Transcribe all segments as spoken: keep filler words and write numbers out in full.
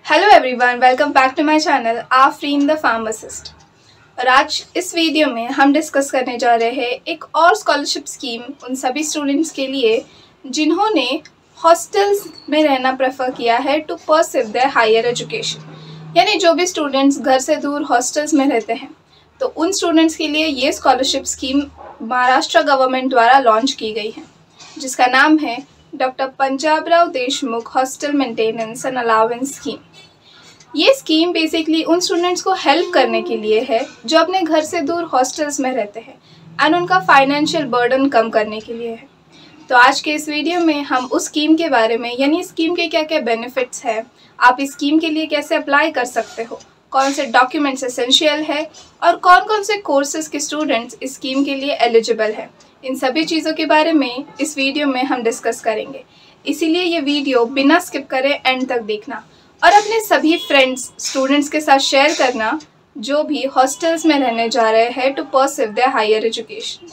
Hello everyone, welcome back to my channel Afreen the pharmacist. और आज इस वीडियो में हम डिस्कस करने जा रहे हैं एक और स्कॉलरशिप स्कीम उन सभी स्टूडेंट्स के लिए जिन्होंने हॉस्टल्स में रहना प्रेफर किया है to pursue their higher education. यानी जो भी स्टूडेंट्स घर से दूर हॉस्टल्स में रहते हैं तो उन स्टूडेंट्स के लिए ये स्कॉलरशिप स्कीम महाराष्ट्र गवर्नमेंट द्वारा लॉन्च की गई है, जिसका नाम है doctor Panjabrao Deshmukh hostel maintenance and allowance scheme. ये स्कीम बेसिकली उन स्टूडेंट्स को हेल्प करने के लिए है जो अपने घर से दूर हॉस्टल्स में रहते हैं एंड उनका फाइनेंशियल बर्डन कम करने के लिए है। तो आज के इस वीडियो में हम उस स्कीम के बारे में, यानी स्कीम के क्या क्या बेनिफिट्स हैं, आप इस स्कीम के लिए कैसे अप्लाई कर सकते हो, कौन से डॉक्यूमेंट्स एसेंशियल है और कौन कौन से कोर्सेज के स्टूडेंट्स इस स्कीम के लिए एलिजिबल है, इन सभी चीज़ों के बारे में इस वीडियो में हम डिस्कस करेंगे। इसीलिए ये वीडियो बिना स्किप करे एंड तक देखना और अपने सभी फ्रेंड्स स्टूडेंट्स के साथ शेयर करना जो भी हॉस्टल्स में रहने जा रहे हैं to pursue their higher education.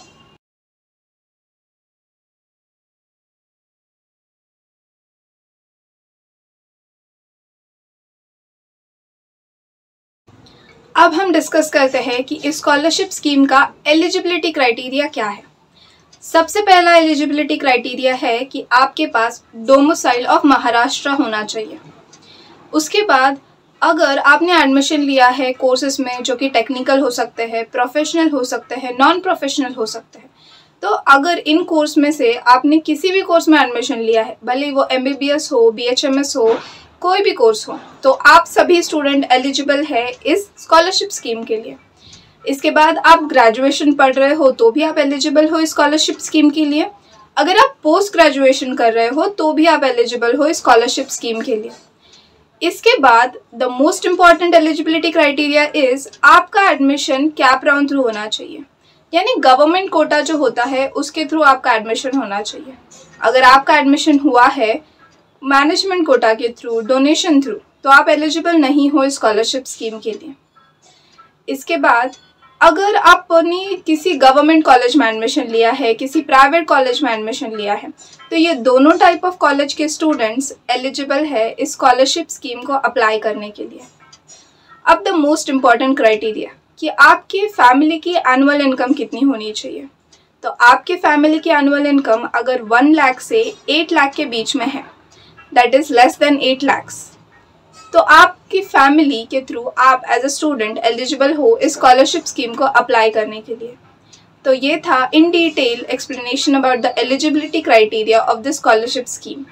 अब हम डिस्कस करते हैं कि इस स्कॉलरशिप स्कीम का एलिजिबिलिटी क्राइटेरिया क्या है। सबसे पहला एलिजिबिलिटी क्राइटेरिया है कि आपके पास डोमिसाइल ऑफ महाराष्ट्र होना चाहिए। उसके बाद अगर आपने एडमिशन लिया है कोर्सेज में जो कि टेक्निकल हो सकते हैं, प्रोफेशनल हो सकते हैं, नॉन प्रोफेशनल हो सकते हैं, तो अगर इन कोर्स में से आपने किसी भी कोर्स में एडमिशन लिया है, भले वो एमबीबीएस हो, बीएचएमएस हो, कोई भी कोर्स हो, तो आप सभी स्टूडेंट एलिजिबल है इस स्कॉलरशिप स्कीम के लिए। इसके बाद आप ग्रेजुएशन पढ़ रहे हो तो भी आप एलिजिबल हो इस स्कॉलरशिप स्कीम के लिए। अगर आप पोस्ट ग्रेजुएशन कर रहे हो तो भी आप एलिजिबल हो इस स्कॉलरशिप स्कीम के लिए। इसके बाद the most important eligibility criteria is आपका एडमिशन कैप राउंड थ्रू होना चाहिए, यानी गवर्नमेंट कोटा जो होता है उसके थ्रू आपका एडमिशन होना चाहिए। अगर आपका एडमिशन हुआ है मैनेजमेंट कोटा के थ्रू, डोनेशन थ्रू, तो आप एलिजिबल नहीं हो स्कॉलरशिप स्कीम के लिए। इसके बाद अगर आपने किसी गवर्नमेंट कॉलेज में एडमिशन लिया है, किसी प्राइवेट कॉलेज में एडमिशन लिया है, तो ये दोनों टाइप ऑफ कॉलेज के स्टूडेंट्स एलिजिबल है इस स्कॉलरशिप स्कीम को अप्लाई करने के लिए। अब द मोस्ट इम्पॉर्टेंट क्राइटेरिया कि आपकी फैमिली की एनुअल इनकम कितनी होनी चाहिए। तो आपके फैमिली की एनुअल इनकम अगर वन लाख से एट लाख के बीच में है, that is less than eight lakhs, तो आपकी फैमिली के थ्रू आप एज अ स्टूडेंट एलिजिबल हो इस स्कॉलरशिप स्कीम को अप्लाई करने के लिए। तो ये था in detail explanation about the eligibility criteria of the scholarship scheme.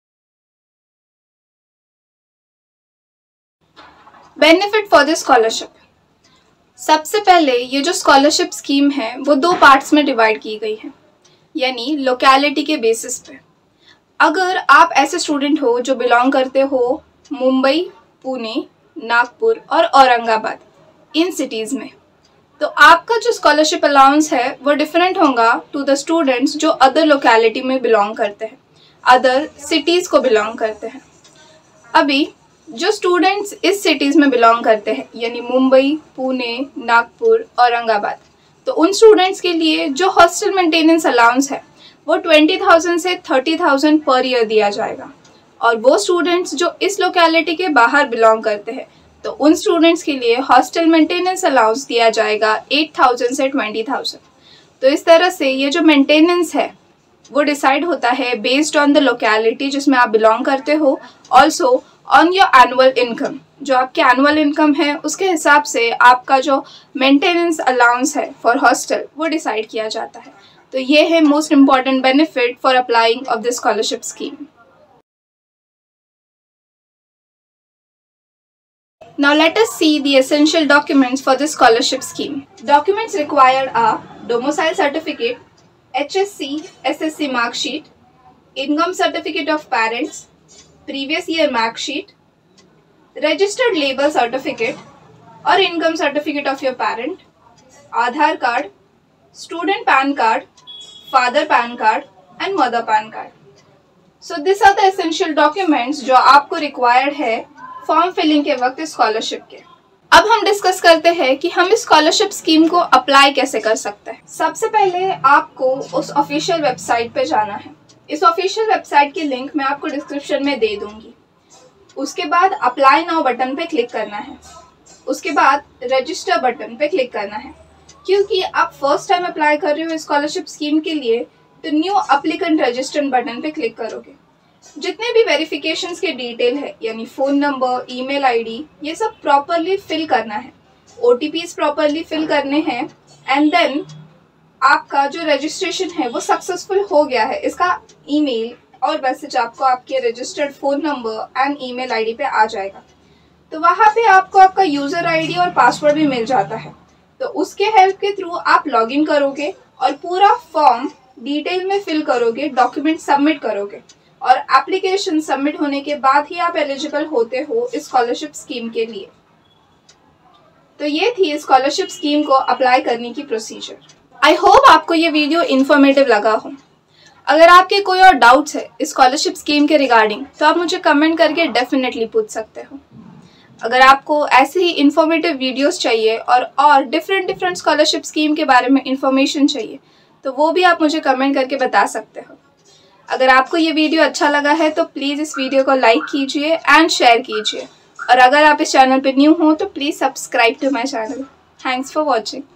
Benefit for the scholarship. सबसे पहले ये जो स्कॉलरशिप स्कीम है वो दो पार्ट्स में डिवाइड की गई है, यानी लोकेलिटी के बेसिस पे। अगर आप ऐसे स्टूडेंट हो जो बिलोंग करते हो मुंबई, पुणे, नागपुर और औरंगाबाद, इन सिटीज़ में, तो आपका जो स्कॉलरशिप अलाउंस है वो डिफरेंट होगा टू द स्टूडेंट्स जो अदर लोकेलिटी में बिलोंग करते हैं, अदर सिटीज़ को बिलोंग करते हैं। अभी जो स्टूडेंट्स इस सिटीज़ में बिलोंग करते हैं, यानी मुंबई, पुणे, नागपुर, औरंगाबाद, तो उन स्टूडेंट्स के लिए जो हॉस्टल मेंटेनेंस अलाउंस है वो ट्वेंटी थाउजेंड से थर्टी थाउजेंड पर ईयर दिया जाएगा। और वो स्टूडेंट्स जो इस लोकेलिटी के बाहर बिलोंग करते हैं तो उन स्टूडेंट्स के लिए हॉस्टल मेंटेनेंस अलाउंस दिया जाएगा एट थाउजेंड से ट्वेंटी थाउजेंड। तो इस तरह से ये जो मेंटेनेंस है वो डिसाइड होता है बेस्ड ऑन द लोकेलिटी जिसमें आप बिलोंग करते हो, also on your annual income. जो आपकी एनुअल इनकम है उसके हिसाब से आपका जो मेंटेनेंस अलाउंस है फॉर हॉस्टल वो डिसाइड किया जाता है। तो ये है most important benefit for applying of this scholarship scheme. Now let us see the essential documents for this scholarship scheme. Documents required are domicile certificate, H S C, S S C mark sheet, income certificate of parents, previous year mark sheet, registered labor certificate or income certificate of your parent, Aadhaar card, student PAN card, father PAN card and mother PAN card. So these are the essential documents जो आपको required है form filling के वक्त scholarship के। अब हम discuss करते हैं कि हम इस स्कॉलरशिप स्कीम को अप्लाई कैसे कर सकते हैं। सबसे पहले आपको उस ऑफिशियल वेबसाइट पे जाना है। इस ऑफिशियल वेबसाइट की लिंक मैं आपको डिस्क्रिप्शन में दे दूंगी। उसके बाद अप्लाई नाउ बटन पे क्लिक करना है। उसके बाद रजिस्टर बटन पे क्लिक करना है। क्योंकि आप फर्स्ट टाइम अप्लाई कर रहे हो स्कॉलरशिप स्कीम के लिए, तो न्यू एप्लीकेंट रजिस्टर बटन पे क्लिक करोगे। जितने भी वेरिफिकेशंस के डिटेल है यानी फ़ोन नंबर, ईमेल आईडी, ये सब प्रॉपरली फिल करना है। ओटीपीज प्रॉपरली फिल करने हैं एंड देन आपका जो रजिस्ट्रेशन है वो सक्सेसफुल हो गया है, इसका ईमेल और मैसेज आपको आपके registered phone number and email ID पे आ जाएगा। तो वहाँ पे आपको आपका यूज़र आईडी और पासवर्ड भी मिल जाता है। तो उसके हेल्प के थ्रू आप लॉगिन करोगे और पूरा फॉर्म डिटेल में फिल करोगे, डॉक्यूमेंट सबमिट करोगे और एप्लीकेशन सबमिट होने के बाद ही आप एलिजिबल होते हो स्कॉलरशिप स्कीम के लिए। तो ये थी स्कॉलरशिप स्कीम को अप्लाई करने की प्रोसीजर। आई होप आपको ये वीडियो इन्फॉर्मेटिव लगा हो। अगर आपके कोई और डाउट्स है स्कॉलरशिप स्कीम के रिगार्डिंग तो आप मुझे कमेंट करके डेफिनेटली पूछ सकते हो। अगर आपको ऐसे ही इन्फॉर्मेटिव वीडियोस चाहिए और और डिफरेंट डिफरेंट स्कॉलरशिप स्कीम के बारे में इंफॉर्मेशन चाहिए तो वो भी आप मुझे कमेंट करके बता सकते हो। अगर आपको ये वीडियो अच्छा लगा है तो प्लीज़ इस वीडियो को लाइक कीजिए एंड शेयर कीजिए और अगर आप इस चैनल पर न्यू हो तो please subscribe to my channel. Thanks for watching.